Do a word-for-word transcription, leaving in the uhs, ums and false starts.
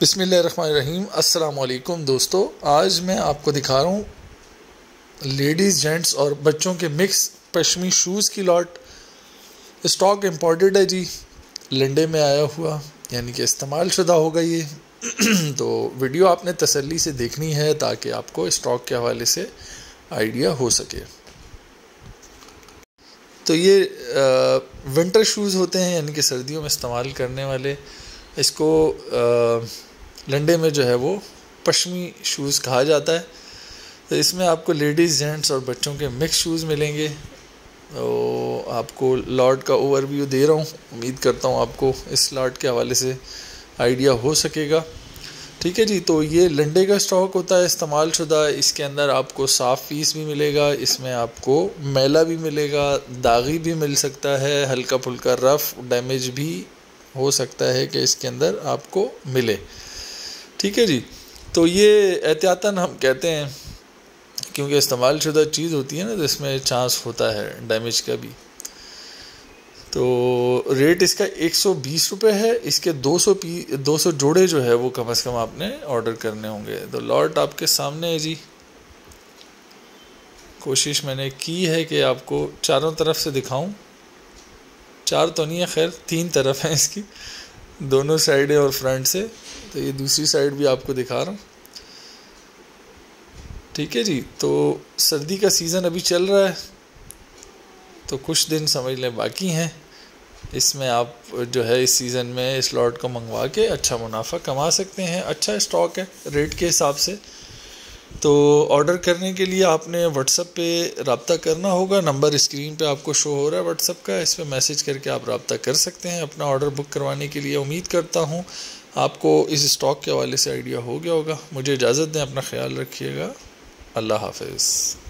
बिस्मिल्लाहिर्रहमानिर्रहीम। अस्सलाम वालेकुम दोस्तों, आज मैं आपको दिखा रहा हूँ लेडीज़, जेंट्स और बच्चों के मिक्स पश्मी शूज़ की लॉट। स्टॉक इम्पोर्टेड है जी, लंडे में आया हुआ, यानी कि इस्तेमाल शुदा होगा ये। तो वीडियो आपने तसल्ली से देखनी है ताकि आपको स्टॉक के हवाले से आइडिया हो सके। तो ये विंटर शूज़ होते हैं, यानी कि सर्दियों में इस्तेमाल करने वाले। इसको आ, लंडे में जो है वो पश्मी शूज़ कहा जाता है। तो इसमें आपको लेडीज़, जेंट्स और बच्चों के मिक्स शूज़ मिलेंगे। तो आपको लॉट का ओवरव्यू दे रहा हूँ, उम्मीद करता हूँ आपको इस लॉट के हवाले से आइडिया हो सकेगा। ठीक है जी। तो ये लंडे का स्टॉक होता है इस्तेमाल शुदा। इसके अंदर आपको साफ़ पीस भी मिलेगा, इसमें आपको मैला भी मिलेगा, दागी भी मिल सकता है, हल्का फुल्का रफ़ डैमेज भी हो सकता है कि इसके अंदर आपको मिले। ठीक है जी। तो ये एहतियातन हम कहते हैं, क्योंकि इस्तेमाल शुदा चीज़ होती है ना, तो इसमें चांस होता है डैमेज का भी। तो रेट इसका एक सौ बीस रुपये है। इसके दो सौ पी दो सौ जोड़े जो है वो कम से कम आपने ऑर्डर करने होंगे। तो लॉट आपके सामने है जी। कोशिश मैंने की है कि आपको चारों तरफ से दिखाऊं। चार तो नहीं है, खैर तीन तरफ है इसकी, दोनों साइडें और फ्रंट से। तो ये दूसरी साइड भी आपको दिखा रहा हूँ। ठीक है जी। तो सर्दी का सीज़न अभी चल रहा है, तो कुछ दिन समझ लें बाकी हैं। इसमें आप जो है इस सीज़न में इस लॉट को मंगवा के अच्छा मुनाफा कमा सकते हैं। अच्छा स्टॉक है रेट के हिसाब से। तो ऑर्डर करने के लिए आपने व्हाट्सएप पे रब्ता करना होगा। नंबर स्क्रीन पे आपको शो हो रहा है व्हाट्सएप का, इस पर मैसेज करके आप रब्ता कर सकते हैं अपना ऑर्डर बुक करवाने के लिए। उम्मीद करता हूँ आपको इस स्टॉक के हवाले से आइडिया हो गया होगा। मुझे इजाज़त दें, अपना ख्याल रखिएगा। अल्लाह हाफ़िज़।